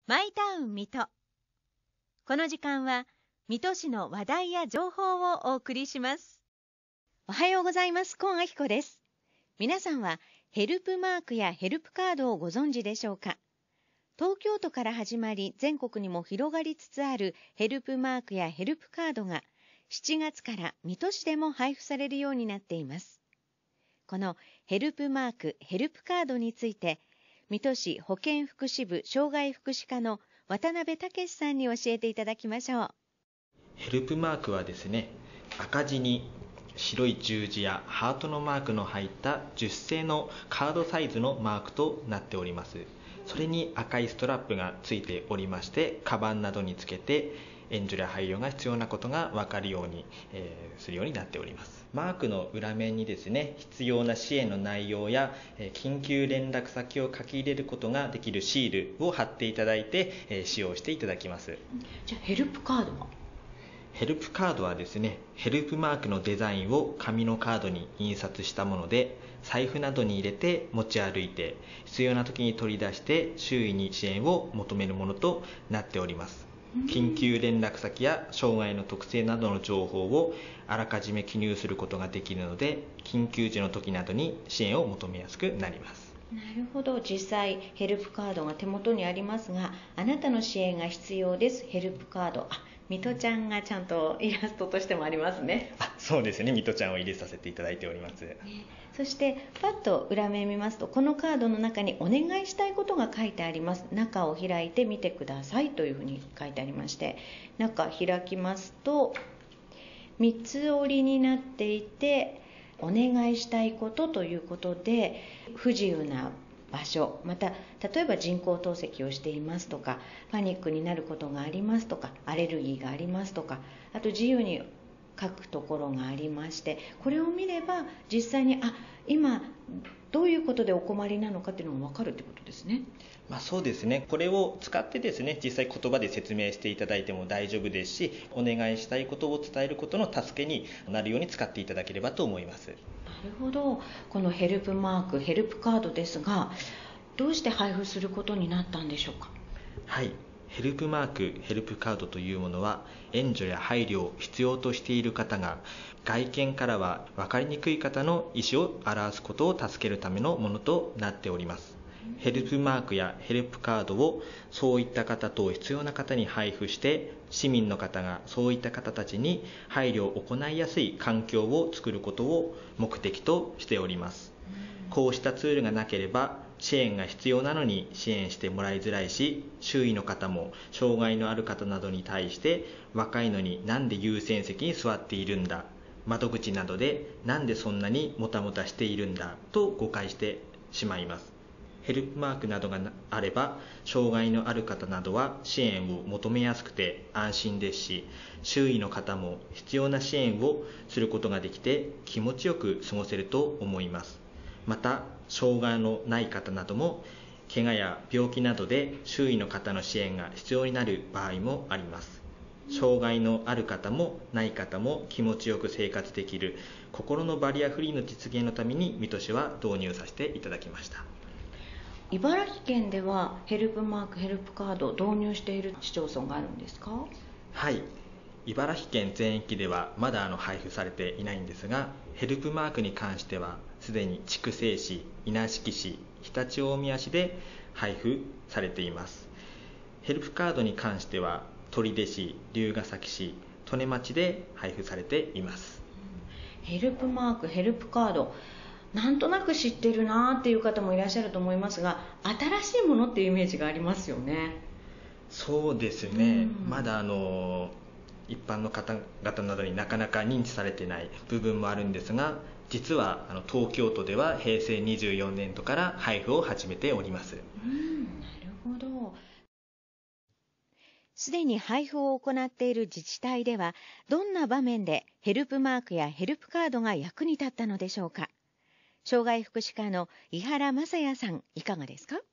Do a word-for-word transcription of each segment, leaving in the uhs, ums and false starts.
マイタウン水戸。この時間は水戸市の話題や情報をお送りします。おはようございます。今明子です。皆さんはヘルプマークやヘルプカードをご存知でしょうか。東京都から始まり全国にも広がりつつあるヘルプマークやヘルプカードがしちがつから水戸市でも配布されるようになっています。このヘルプマーク、ヘルプカードについて水戸市保健福祉部障害福祉課の渡辺武さんに教えていただきましょう。 ヘルプマークはですね、赤字に白い十字やハートのマークの入った樹脂製のカードサイズのマークとなっております。それに赤いストラップがついておりまして、カバンなどにつけて援助や配慮が必要なことが分かるように、えー、するようになっております。マークの裏面にですね、必要な支援の内容や、えー、緊急連絡先を書き入れることができるシールを貼っていただいて、えー、使用していただきます。 じゃあヘルプカードはヘルプカードはですね、ヘルプマークのデザインを紙のカードに印刷したもので、財布などに入れて持ち歩いて、必要な時に取り出して周囲に支援を求めるものとなっております。緊急連絡先や障害の特性などの情報をあらかじめ記入することができるので、緊急時の時などに支援を求めやすくなります。 なるほど。実際ヘルプカードが手元にありますが、あなたの支援が必要です。ヘルプカード。あ、水戸ちゃんがちゃんとイラストとしてもありますね。 あ、そうですね。水戸ちゃんを入れさせていただいております。ね、 そしてパッと裏面見ますと、このカードの中にお願いしたいことが書いてあります。中を開いてみてくださいというふうに書いてありまして、中開きますとみっつ折りになっていて、お願いしたいことということで、不自由な場所、また例えば人工透析をしていますとか、パニックになることがありますとか、アレルギーがありますとか、あと自由に書くところがありまして、これを見れば実際にあ今どういうことでお困りなのかっていうのが分かるってことですね。 まあ、そうですね。これを使ってですね、実際言葉で説明していただいても大丈夫ですし、お願いしたいことを伝えることの助けになるように使っていただければと思います。 なるほど。このヘルプマーク、ヘルプカードですが、どうして配布することになったんでしょうか。 はい。ヘルプマーク、ヘルプカードというものは、援助や配慮を必要としている方が、外見からは分かりにくい方の意思を表すことを助けるためのものとなっております。ヘルプマークやヘルプカードをそういった方と必要な方に配布して、市民の方がそういった方たちに配慮を行いやすい環境を作ることを目的としております。こうしたツールがなければ支援が必要なのに支援してもらいづらいし、周囲の方も障害のある方などに対して若いのになんで優先席に座っているんだ、窓口などでなんでそんなにもたもたしているんだと誤解してしまいます。ヘルプマークなどがあれば、障害のある方などは支援を求めやすくて安心ですし、周囲の方も必要な支援をすることができて気持ちよく過ごせると思います。また、障害のない方なども怪我や病気などで周囲の方の支援が必要になる場合もあります。障害のある方もない方も気持ちよく生活できる心のバリアフリーの実現のために水戸市は導入させていただきました。 茨城県ではヘルプマーク、ヘルプカードを導入している市町村があるんですか。 はい、茨城県全域ではまだあの配布されていないんですが、ヘルプマークに関してはすでに筑西市、稲敷市、常陸大宮市で配布されています。ヘルプカードに関しては取手市、龍ケ崎市、利根町で配布されています。 ヘルプマーク、ヘルプカード、なんとなく知ってるなっていう方もいらっしゃると思いますが、新しいものっていうイメージがありますよね。 そうですね、うん、まだあの一般の方々などになかなか認知されていない部分もあるんですが、実はあの東京都ではへいせいにじゅうよねんどから配布を始めております。 うん、なるほど。すでに配布を行っている自治体では、どんな場面でヘルプマークやヘルプカードが役に立ったのでしょうか。障害福祉課の井原正也さん、いかがですか。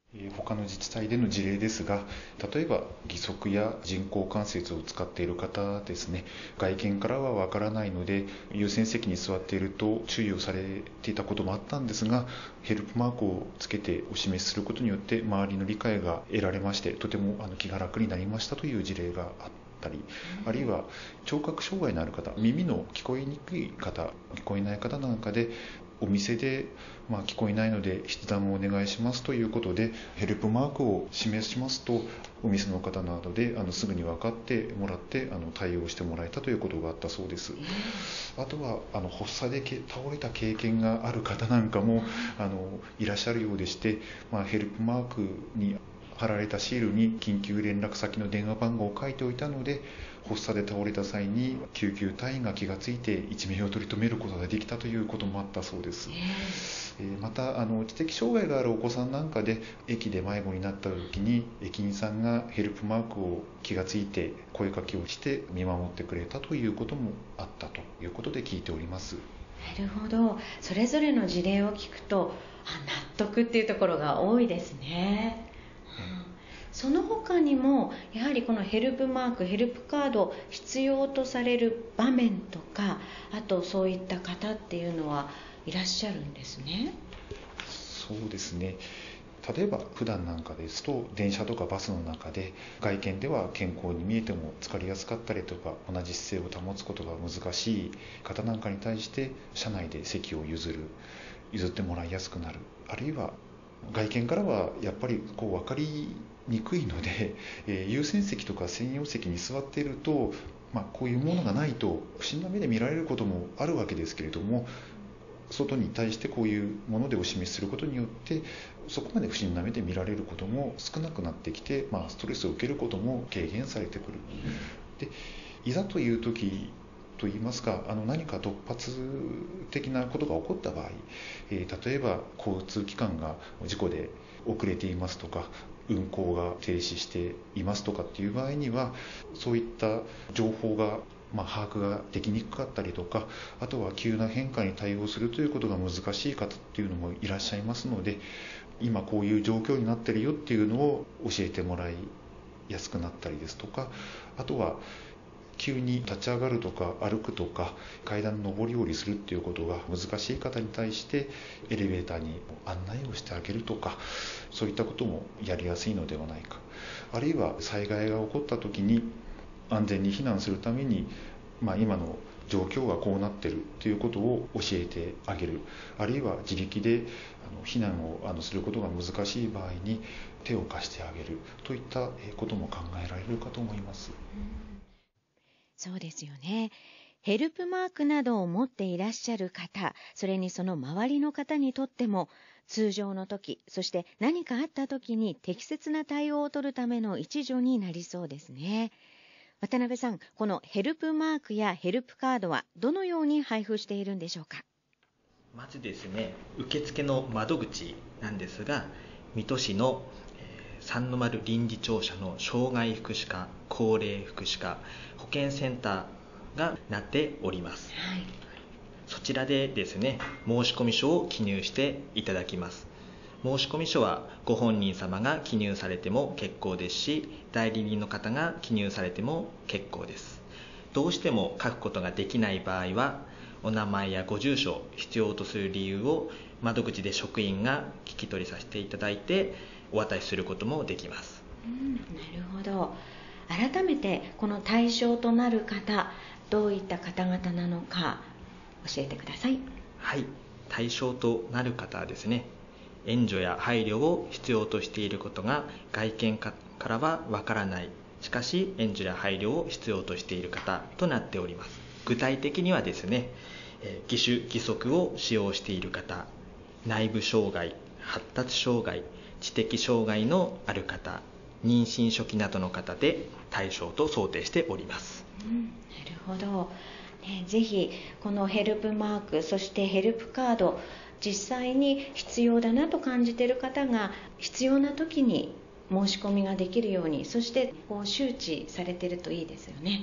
他の自治体での事例ですが、例えば義足や人工関節を使っている方ですね、外見からはわからないので優先席に座っていると注意をされていたこともあったんですが、ヘルプマークをつけてお示しすることによって周りの理解が得られまして、とてもあの気が楽になりましたという事例があったり、あるいは聴覚障害のある方、耳の聞こえにくい方、聞こえない方なんかでお店で、まあ、聞こえないので筆談をお願いしますということでヘルプマークを示しますと、お店の方などであのすぐに分かってもらってあの対応してもらえたということがあったそうです。あとはあの発作で倒れた経験がある方なんかもあのいらっしゃるようでして、まあ、ヘルプマークに貼られたシールに緊急連絡先の電話番号を書いておいたので、発作で倒れた際に救急隊員が気がついて一命を取り留めることができたということもあったそうです。えー、またあの知的障害があるお子さんなんかで駅で迷子になった時に駅員さんがヘルプマークを気がついて声かけをして見守ってくれたということもあったということで聞いております。 なるほど、それぞれの事例を聞くとあ納得っていうところが多いですね。その他にもやはりこのヘルプマーク、ヘルプカードを必要とされる場面とか、あとそういった方っていうのはいらっしゃるんですね。 そうですね、例えば普段なんかですと電車とかバスの中で外見では健康に見えても疲れやすかったりとか同じ姿勢を保つことが難しい方なんかに対して車内で席を譲る譲ってもらいやすくなる、あるいは外見からはやっぱりこう分かりにくいので、えー、優先席とか専用席に座っていると、まあ、こういうものがないと不審な目で見られることもあるわけですけれども、外に対してこういうものでお示しすることによってそこまで不審な目で見られることも少なくなってきて、まあ、ストレスを受けることも軽減されてくる。でいざという時といいますか、あの何か突発的なことが起こった場合、えー、例えば交通機関が事故で遅れていますとか運行が停止していますとかっていう場合には、そういった情報がまあ把握ができにくかったりとか、あとは急な変化に対応するということが難しい方っていうのもいらっしゃいますので、今こういう状況になってるよっていうのを教えてもらいやすくなったりですとか、あとは急に立ち上がるとか歩くとか階段上り下りするっていうことが難しい方に対してエレベーターに案内をしてあげるとか、そういったこともやりやすいのではないか。あるいは災害が起こった時に安全に避難するために、まあ、今の状況がこうなっているということを教えてあげる、あるいは自力であの避難をあのすることが難しい場合に手を貸してあげるといったことも考えられるかと思います。 そうですよね。ヘルプマークなどを持っていらっしゃる方、それにその周りの方にとっても通常の時、そして何かあった時に適切な対応を取るための一助になりそうですね。渡辺さん、このヘルプマークやヘルプカードはどのように配布しているんでしょうか。 まずですね、受付の窓口なんですが、水戸市の三の丸臨時庁舎の障害福祉課、高齢福祉課、保健センターがなっております、はい、そちらでですね、申込書を記入していただきます。申込書はご本人様が記入されても結構ですし、代理人の方が記入されても結構です。どうしても書くことができない場合は、お名前やご住所、必要とする理由を窓口で職員が聞き取りさせていただいてお渡しすることもできます。 うん、なるほど。改めてこの対象となる方、どういった方々なのか教えてください。 はい、対象となる方はですね、援助や配慮を必要としていることが外見からはわからない、しかし援助や配慮を必要としている方となっております。具体的にはですね、義手義足を使用している方、内部障害、発達障害、知的障害のある方、妊娠初期などの方で対象と想定しております、 うん、なるほど、ね、ぜひこのヘルプマーク、そしてヘルプカード、実際に必要だなと感じている方が必要な時に申し込みができるように、そしてこう周知されているといいですよね。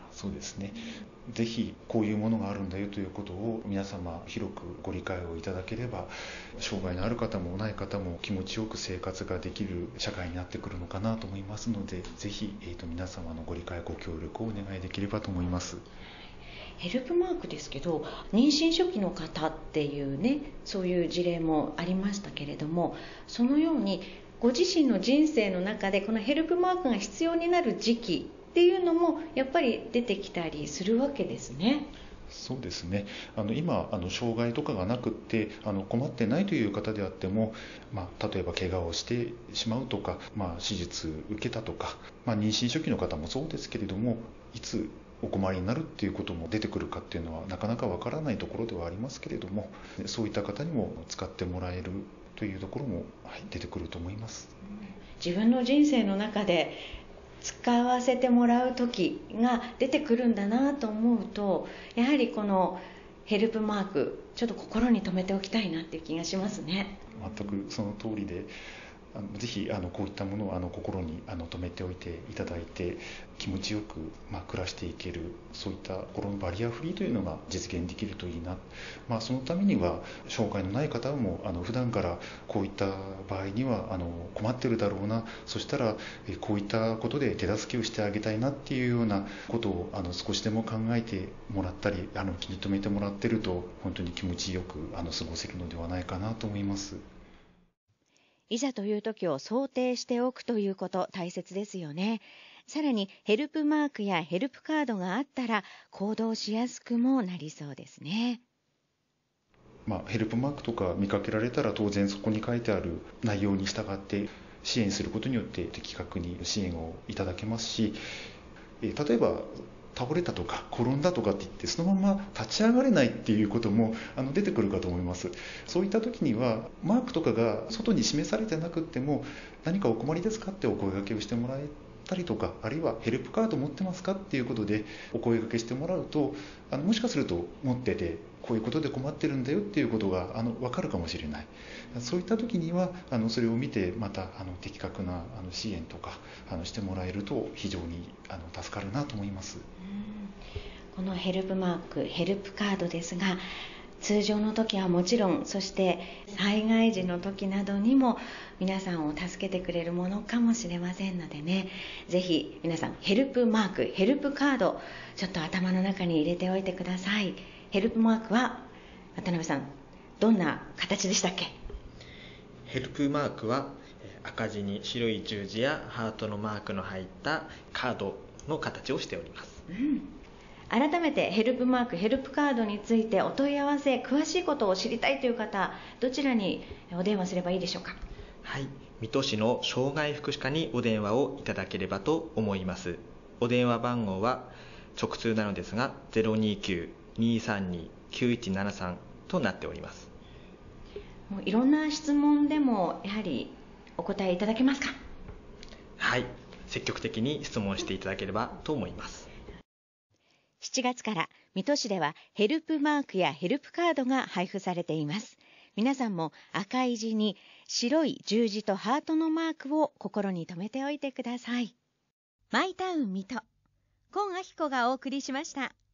そうですね。ぜひこういうものがあるんだよということを皆様広くご理解をいただければ、障害のある方もない方も気持ちよく生活ができる社会になってくるのかなと思いますので、ぜひ、えーと、皆様のご理解ご協力をお願いできればと思います。 ヘルプマークですけど、妊娠初期の方っていうね、そういう事例もありましたけれども、そのようにご自身の人生の中でこのヘルプマークが必要になる時期っていうのもやっぱり出てきたりするわけですね。 そうですね。あの今あの障害とかがなくってあの困ってないという方であっても、まあ、例えば怪我をしてしまうとか、まあ、手術受けたとか、まあ、妊娠初期の方もそうですけれども、いつお困りになるっていうことも出てくるかっていうのはなかなかわからないところではありますけれども、そういった方にも使ってもらえるというところも、はい、出てくると思います。 自分の人生の中で使わせてもらう時が出てくるんだなと思うと、やはりこのヘルプマークちょっと心に留めておきたいなっていう気がしますね。 全くその通りで、あのぜひあのこういったものをあの心にあの留めておいていただいて、気持ちよく、まあ、暮らしていける、そういった心のバリアフリーというのが実現できるといいな、まあ、そのためには障害のない方もあの普段からこういった場合にはあの困ってるだろうな、そしたらこういったことで手助けをしてあげたいなっていうようなことをあの少しでも考えてもらったり、あの気に留めてもらってると本当に気持ちよくあの過ごせるのではないかなと思います。 いざという時を想定しておくということ大切ですよね。さらにヘルプマークやヘルプカードがあったら行動しやすくもなりそうですね。 まあ、ヘルプマークとか見かけられたら当然そこに書いてある内容に従って支援することによって的確に支援をいただけますし、例えば倒れたとか転んだとかって言ってそのまま立ち上がれないっていうこともあの出てくるかと思います。そういった時にはマークとかが外に示されてなくっても、何かお困りですかってお声掛けをしてもらえたりとか、あるいはヘルプカード持ってますかっていうことでお声掛けしてもらうと、あのもしかすると持っててこういうことで困ってるんだよっていうことがあの分かるかもしれない。そういった時にはあのそれを見てまたあの的確なあの支援とかあのしてもらえると非常にあの助かるなと思います。 このヘルプマーク、ヘルプカードですが、通常の時はもちろん、そして災害時の時などにも皆さんを助けてくれるものかもしれませんのでね、ぜひ皆さんヘルプマーク、ヘルプカードちょっと頭の中に入れておいてください。ヘルプマークは渡辺さん、どんな形でしたっけ？ ヘルプマークは赤字に白い十字やハートのマークの入ったカードの形をしております。 うん、改めてヘルプマーク、ヘルプカードについてお問い合わせ、詳しいことを知りたいという方、どちらにお電話すればいいでしょうか？ はい、水戸市の障害福祉課にお電話をいただければと思います。お電話番号は直通なのですが ゼロにきゅう にーさんに きゅういちななさん となっております。 もういろんな質問でもやはりお答えいただけますか？ はい、積極的に質問していただければと思います。 しちがつから水戸市ではヘルプマークやヘルプカードが配布されています。皆さんも赤い字に白い十字とハートのマークを心に留めておいてください。マイタウン水戸、今明子がお送りしました。